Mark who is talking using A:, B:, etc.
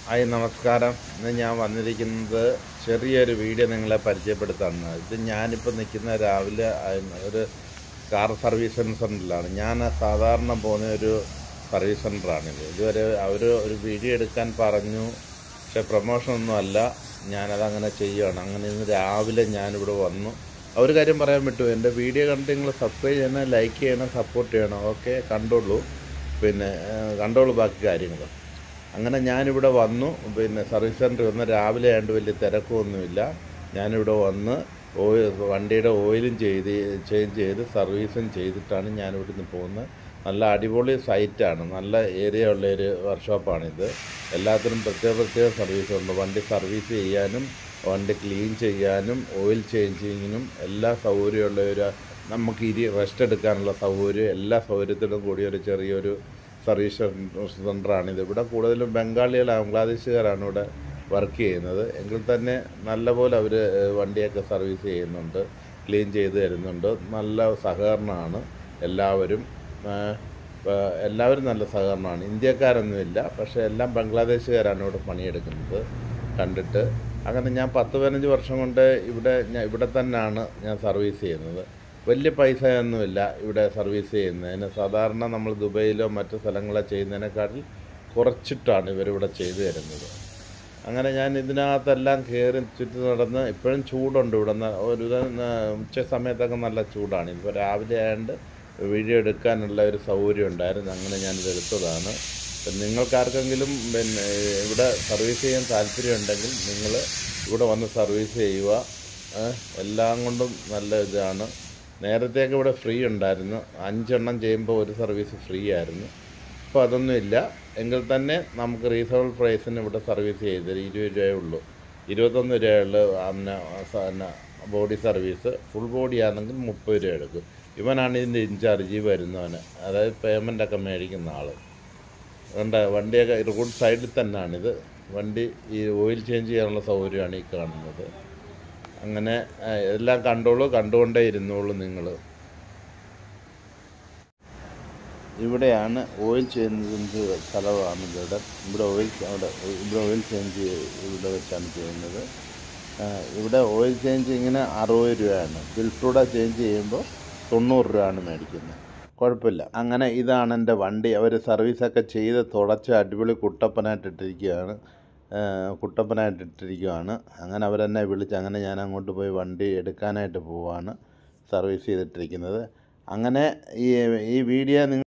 A: Hi നമസ്കാരം. ഇന്ന് ഞാൻ വന്നിരിക്കുന്നത് ചെറിയൊരു വീഡിയോ നിങ്ങളെ പരിചയപ്പെടുത്താനാണ്. ഇത് ഞാനിപ്പോൾ നിൽക്കുന്ന രാവിലെ ഒരു കാർ സർവീസ് സെൻ്ററിലാണ്. ഞാൻ സാധാരണ പോകുന്ന ഒരു സർവീസ് സെൻ്ററാണിത്. ഇതുവരെ അവർ ഒരു വീഡിയോ എടുക്കാൻ പറഞ്ഞു, പക്ഷേ പ്രൊമോഷനൊന്നും അല്ല. ഞാനതങ്ങനെ ചെയ്യുകയാണ്. അങ്ങനെ ഇന്ന് രാവിലെ ഞാനിവിടെ വന്നു. ഒരു കാര്യം പറയാൻ വിട്ടു, എൻ്റെ വീഡിയോ കണ്ട് നിങ്ങൾ സബ്സ്ക്രൈബ് ചെയ്യണം, ലൈക്ക് ചെയ്യണം, സപ്പോർട്ട് ചെയ്യണം. ഓക്കെ, കണ്ടോളൂ. കണ്ടോളൂ ബാക്കി കാര്യങ്ങൾ. അങ്ങനെ ഞാനിവിടെ വന്നു. സർവീസ് സെൻ്ററിൽ വന്ന് രാവിലെ ആയതുകൊണ്ട് വലിയ തിരക്കൊന്നുമില്ല. ഞാനിവിടെ വന്ന് വണ്ടിയുടെ ഓയിലും ചേഞ്ച് ചെയ്ത് സർവീസും ചെയ്തിട്ടാണ് ഞാനിവിടെ നിന്ന് പോകുന്നത്. നല്ല അടിപൊളി സൈറ്റാണ്, നല്ല ഏരിയ ഉള്ളൊരു വർക്ക്ഷോപ്പാണിത്. എല്ലാത്തിനും പ്രത്യേക സർവീസുണ്ട്. വണ്ടി സർവീസ് ചെയ്യാനും വണ്ടി ക്ലീൻ ചെയ്യാനും ഓയിൽ ചേഞ്ചിങ്ങിനും എല്ലാ സൗകര്യമുള്ള നമുക്ക് റെസ്റ്റ് എടുക്കാനുള്ള സൗകര്യം, എല്ലാ സൗകര്യത്തിനും കൂടിയ ഒരു ചെറിയൊരു സർവീസ് സെൻ്ററാണിത്. ഇവിടെ കൂടുതലും ബംഗാളികളാണ് ഇവിടെ വർക്ക് ചെയ്യുന്നത്. എങ്കിൽ തന്നെ നല്ലപോലെ അവർ വണ്ടിയൊക്കെ സർവീസ് ചെയ്യുന്നുണ്ട്, ക്ലീൻ ചെയ്ത് തരുന്നുണ്ട്. നല്ല സഹകരണമാണ് എല്ലാവരും. നല്ല സഹകരണമാണ്. ഇന്ത്യക്കാരൊന്നുമില്ല, പക്ഷേ എല്ലാം ബംഗ്ലാദേശുകാരാണ് ഇവിടെ പണിയെടുക്കുന്നത് കണ്ടിട്ട്. അങ്ങനെ ഞാൻ 10-15 വർഷം കൊണ്ട് ഇവിടെ തന്നെയാണ് ഞാൻ സർവീസ് ചെയ്യുന്നത്. വലിയ പൈസയൊന്നുമില്ല ഇവിടെ സർവീസ് ചെയ്യുന്നതിന്. സാധാരണ നമ്മൾ ദുബൈയിലോ മറ്റു സ്ഥലങ്ങളോ ചെയ്യുന്നതിനേക്കാട്ടിൽ കുറച്ചിട്ടാണ് ഇവരിവിടെ ചെയ്തു തരുന്നത്. അങ്ങനെ ഞാൻ ഇതിനകത്തെല്ലാം കയറി ചുറ്റി നടന്ന്. ഇപ്പോഴും ചൂടുണ്ട് ഇവിടെ. ഉച്ച സമയത്തൊക്കെ നല്ല ചൂടാണ്. ഇപ്പോൾ രാവിലെ ആയതുകൊണ്ട് വീഡിയോ എടുക്കാനുള്ള ഒരു സൗകര്യം ഉണ്ടായിരുന്നു. അങ്ങനെ ഞാനിത് എടുത്തതാണ്. നിങ്ങൾക്കാർക്കെങ്കിലും ഇവിടെ സർവീസ് ചെയ്യാൻ താല്പര്യമുണ്ടെങ്കിൽ നിങ്ങൾ ഇവിടെ വന്ന് സർവീസ് ചെയ്യുക. എല്ലാം കൊണ്ടും നല്ല ഇതാണ്. നേരത്തെയൊക്കെ ഇവിടെ ഫ്രീ ഉണ്ടായിരുന്നു. 5 എണ്ണം ചെയ്യുമ്പോൾ ഒരു സർവീസ് ഫ്രീ ആയിരുന്നു. ഇപ്പോൾ അതൊന്നുമില്ല. എങ്കിൽ തന്നെ നമുക്ക് റീസണബിൾ പ്രൈസിന് ഇവിടെ സർവീസ് ചെയ്ത് 20 രൂപയേ ഉള്ളൂ. 21 രൂപയുള്ളൂ. ബോഡി സർവീസ് ഫുൾ ബോഡി ആണെങ്കിൽ 30 രൂപ എടുക്കും. ഇവനാണ് ഇതിൻ്റെ ഇൻചാർജ്, ഈ വരുന്നവന്, അതായത് പേയ്മെൻറ്റൊക്കെ മേടിക്കുന്ന ആൾ. അതുകൊണ്ട് വണ്ടിയൊക്കെ റോഡ് സൈഡിൽ തന്നെയാണിത്. വണ്ടി ഈ ഓയിൽ ചേഞ്ച് ചെയ്യാനുള്ള സൗകര്യമാണ് ഈ കാണുന്നത്. അങ്ങനെ എല്ലാം കണ്ടുകൊണ്ടേ ഇരുന്നോളൂ നിങ്ങൾ. ഇവിടെയാണ് ഓയിൽ ചേഞ്ച് സ്ഥലമാണ്. ഇവിടെ ഓയിൽ ചേഞ്ച് ഇവിടെ വെച്ചാണ് ചെയ്യുന്നത്. ഇവിടെ ഓയിൽ ചേഞ്ച് ഇങ്ങനെ 60 രൂപയാണ്. ഫിൽറ്ററൂടെ ചേഞ്ച് ചെയ്യുമ്പോൾ 90 രൂപയാണ് മേടിക്കുന്നത്. കുഴപ്പമില്ല. അങ്ങനെ ഇതാണ് എൻ്റെ വണ്ടി. അവർ സർവീസൊക്കെ ചെയ്ത് തുടച്ച് അടിപൊളി കുട്ടപ്പനായിട്ടിട്ടിരിക്കുകയാണ്. അങ്ങനെ അവരെന്നെ വിളിച്ച്, അങ്ങനെ ഞാൻ അങ്ങോട്ട് പോയി വണ്ടി എടുക്കാനായിട്ട് പോവാണ്. സർവീസ് ചെയ്തിട്ടിരിക്കുന്നത്. അങ്ങനെ ഈ വീഡിയോ